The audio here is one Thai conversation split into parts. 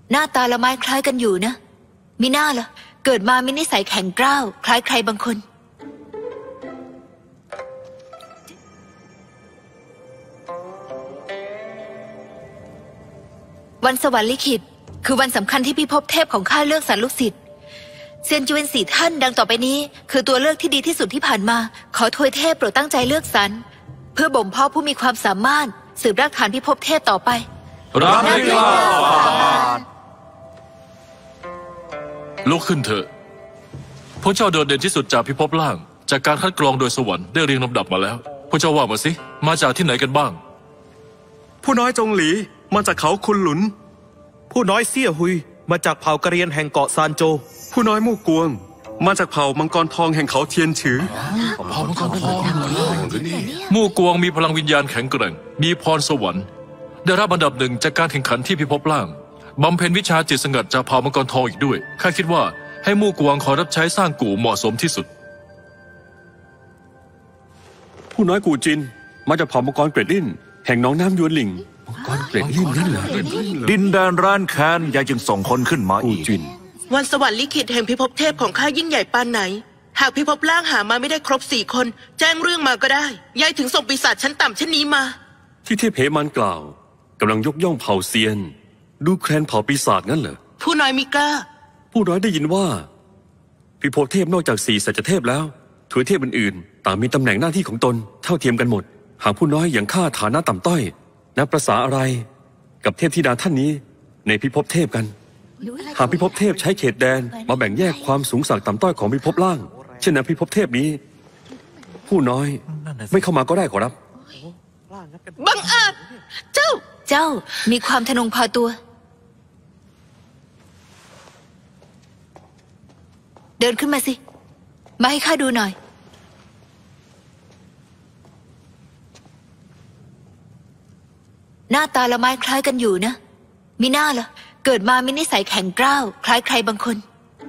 หน้าตาละไม้คล้ายกันอยู่นะมิน่าล่ะเกิดมามีนิสัยแข็งกร้าวคล้ายใครบางคนวันสวรรค์ลิขิตคือวันสำคัญที่พิภพเทพของข้าเลือกสรรลูกศิษย์เซียนจเวนสี่ท่านดังต่อไปนี้คือตัวเลือกที่ดีที่สุดที่ผ่านมาขอทวยเทพโปรดตั้งใจเลือกสรรเพื่อบ่มเพาะผู้มีความสามารถสืบรากฐานพิภพเทพต่อไปรับให้ข้าลุกขึ้นเถอะพวกเจ้าโดดเด่นที่สุดจากพิภพล่างจากการคัดกรองโดยสวรรค์ได้เรียงลำดับมาแล้วพวกเจ้าว่ามาสิมาจากที่ไหนกันบ้างผู้น้อยจงหลีมาจากเขาคุนหลุนผู้น้อยเซี่ยหุยมาจากเผ่ากะเหรี่ยงแห่งเกาะซานโจผู้น้อยมู่กวงมาจากเผ่ามังกรทองแห่งเขาเทียนฉือเผ่ามังกรทองมู่กวงมีพลังวิญญาณแข็งแกร่งมีพรสวรรค์ได้รับอันดับหนึ่งจากการแข่งขันที่พิภพล่างบำเพ็ญวิชาจิตสงัดจากเผ่ามังกรทองอีกด้วยข้าคิดว่าให้มู่กวงขอรับใช้สร้างกู่เหมาะสมที่สุดผู้น้อยกูจินมาจากเผ่ามังกรเกรดลินแห่งน้องน้ำยวนหลิงมังกรเกรดลินนั่นเหรอดินแดนร้านแค้นยายจึงส่งคนขึ้นมาอีกวันสวรรค์ลิขิตแห่งพิภพเทพของข้ายิ่งใหญ่ปานไหนหากพิภพล่างหามาไม่ได้ครบ4 คนแจ้งเรื่องมาก็ได้ยายถึงส่งปีศาจชั้นต่ำเช่นนี้มาที่เทพเหมันกล่าวกำลังยกย่องเผ่าเซียนดูแคลนเผ่าปีศาจงั้นเหรอผู้น้อยมิก้าผู้น้อยได้ยินว่าพิภพเทพนอกจาก4 สัจเทพแล้วทวยเทพอื่นๆต่างมีตำแหน่งหน้าที่ของตนเท่าเทียมกันหมดหากผู้น้อยอย่างข้าฐานะต่ำต้อยนับประสาอะไรกับเทพธิดาท่านนี้ในพิภพเทพกันหากพิภพเทพใช้เขตแดนมาแบ่งแยกความสูงสักต่ำต้อยของพิภพล่างเช่นนั้นพิภพเทพนี้ผู้น้อยไม่เข้ามาก็ได้ขอรับบังอาจเจ้ามีความทะนงพอตัวเดินขึ้นมาสิมาให้ข้าดูหน่อยหน้าตาละไม้คล้ายกันอยู่นะมิน่าล่ะเกิดมามีนิสัยแข็งกร้าวคล้ายใครบางคน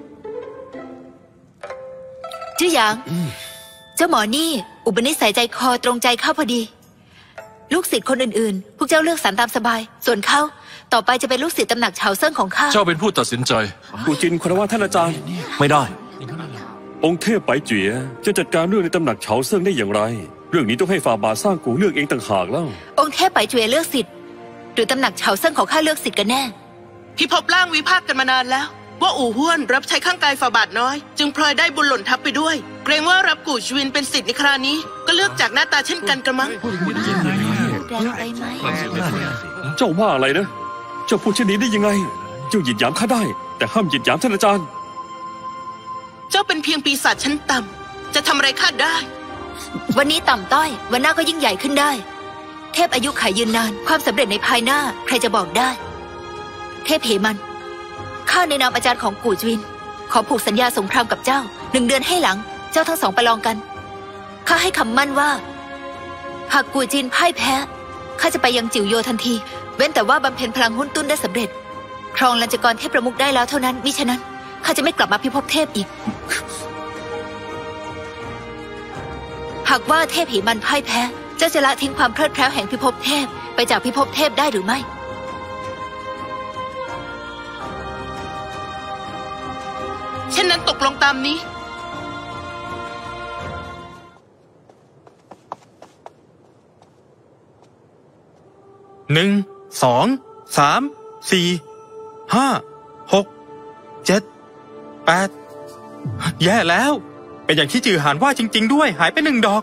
ชื่อหยางเจ้าหมอนี่อุปนิสัยใจคอตรงใจข้าพอดีลูกศิษย์คนอื่นๆพวกเจ้าเลือกสรรตามสบายส่วนเขาต่อไปจะเป็นลูกศิษย์ตำหนักเฉาเซิ่งของข้าเจ้าเป็นผู้ตัดสินใจกูจินคารวะท่านอาจารย์ไม่ได้องค์เทพไปเจี๋ยจะจัดการเรื่องในตำหนักเฉาเซิ่งได้อย่างไรเรื่องนี้ต้องให้ฝ่าบาทสร้างกูเลือกเองต่างหากแล้วองค์เทพไปเจี๋ยเลือกศิษย์หรือตำหนักเฉาเซิ่งของข้าเลือกศิษย์กันแน่พิภพล่างวิพากษ์กันมานานแล้วว่าอู่ห้วนรับใช้ข้างกายฝ่าบาทน้อยจึงพลอยได้บุญหล่นทับไปด้วยเกรงว่ารับกู่ชวินเป็นศิษย์ในครานี้ก็เลือกจากหน้าตาเช่นกันกระมังเจ้าว่าอะไรนะเจ้าพูดเช่นนี้ได้ยังไงเจ้าหยิดหยามข้าได้แต่ห้ามหยิดหยามท่านอาจารย์เจ้าเป็นเพียงปีศาจชั้นต่ำจะทำอะไรข้าได้วันนี้ต่ำต้อยวันหน้าก็ยิ่งใหญ่ขึ้นได้เทพอายุขัยยืนนานความสำเร็จในภายหน้าใครจะบอกได้เทพเหมันข้าในนามอาจารย์ของกู่จวินขอผูกสัญญาสงครามกับเจ้า1 เดือนให้หลังเจ้าทั้งสองประลองกันข้าให้คำมั่นว่าหากกู่จินพ่ายแพ้ข้าจะไปยังจิ๋วโยทันทีเว้นแต่ว่าบำเพ็ญพลังหุ้นตุ้นได้สำเร็จครองลัญจกรเทพประมุขได้แล้วเท่านั้นมิฉะนั้นข้าจะไม่กลับมาพิภพเทพอีกหากว่าเทพเหมันพ่ายแพ้เจ้าจะละทิ้งความเพลิดเพลินแห่งพิภพเทพไปจากพิภพเทพได้หรือไม่เช่นนั้นตกลงตามนี้ 1 2 3 4 5 6 7 8แย่แล้วเป็นอย่างที่จือหานว่าจริงๆด้วยหายไป1 ดอก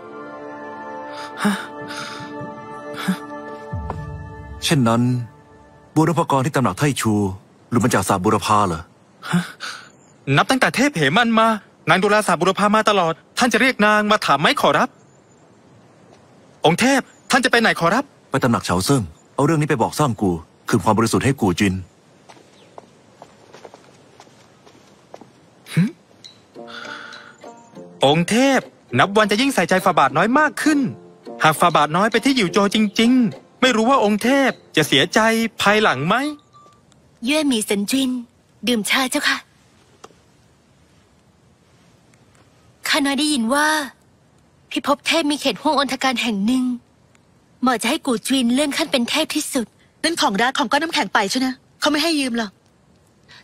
เช่นนั้นบูรพกรที่ตำหนักไทชูหรือมันจากสาบุรพาเหรอนับตั้งแต่เทพเหมันมานางดูแลสาบุรพามาตลอดท่านจะเรียกนางมาถามไหมขอรับองค์เทพท่านจะไปไหนขอรับไปตำหนักเฉาเซิ่งเอาเรื่องนี้ไปบอกสร้างกูคืนความบริสุทธิ์ให้กูจินองค์เทพนับวันจะยิ่งใส่ใจฝ่าบาทน้อยมากขึ้นหากฝ่าบาทน้อยไปที่หยิวโจจริงๆไม่รู้ว่าองค์เทพจะเสียใจภายหลังไหมเย่หมี่เซินจินดื่มชาเจ้าค่ะข้าน้อยได้ยินว่าพิภพเทพมีเขตห้วงอนทการแห่งหนึ่งเหมาะจะให้กูจินเลื่อนขั้นเป็นเทพที่สุดนั่นของรักของก้อนน้ำแข็งไปใช่ไหมเขาไม่ให้ยืมหรอก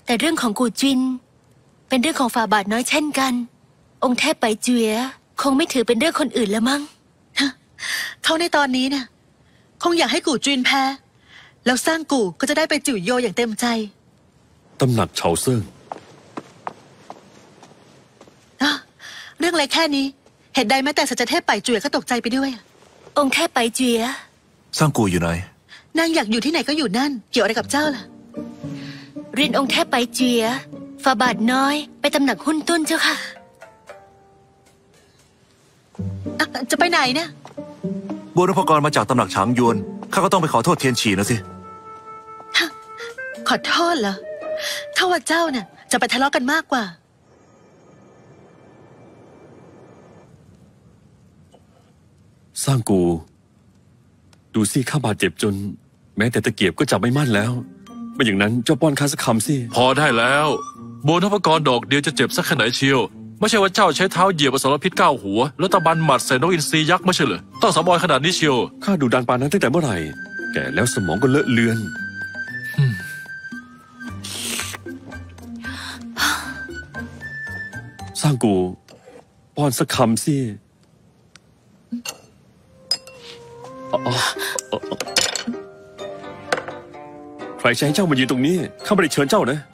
แต่เรื่องของกูจินเป็นเรื่องของฝ่าบาทน้อยเช่นกัน องค์เทพไปเจียคงไม่ถือเป็นเรื่องคนอื่นแล้วมั้งเขาในตอนนี้เนี่ยคงอยากให้กูจินแพ้แล้วสร้างกูก็จะได้ไปจิ๋วโยอย่างเต็มใจตำหนักเฉาเซิงเรื่องอะไรแค่นี้เหตุใดแม้แต่สัจเทพไปจุ๋ยก็ตกใจไปด้วยองค์เทพไปเจียสร้างกูอยู่ไหนนางอยากอยู่ที่ไหนก็อยู่นั่นเกี่ยวอะไรกับเจ้าล่ะเรียนองค์เทพไปเจียฝ่าบาทน้อยไปตำหนักหุ้นตุ้นเจ้าค่ะจะไปไหนเนี่ยบุรพกรมาจากตำหนักฉางยวนข้าก็ต้องไปขอโทษเทียนฉีนะสิขอโทษเหรอข้าว่าเจ้าเนี่ยจะไปทะเลาะกันมากกว่าสร้างกูดูสิข้าบาดเจ็บจน แม้แต่ตะเกียบก็จับไม่มั่นแล้วไม่อย่างนั้นเจ้าป้อนข้าสักคำสิพอได้แล้วโบนพกรดอกเดียวจะเจ็บสักแค่ไหนเชียวไม่ใช่ว่าเจ้าใช้เท้าเหยียบอสรพิษ9 หัวแล้วตะบันหมัดใส่นกอินทรียักษ์ไม่ใช่เหรอต้องสำออยขนาดนี้เชียวข้าดูดันปานนั้นตั้งแต่เมื่อไหร่แก่แล้วสมองก็เลอะเลือนสร้างกูป้อนสักคำสิใครใช้เจ้ามายืนตรงนี้ข้าไม่ได้เชิญเจ้านะ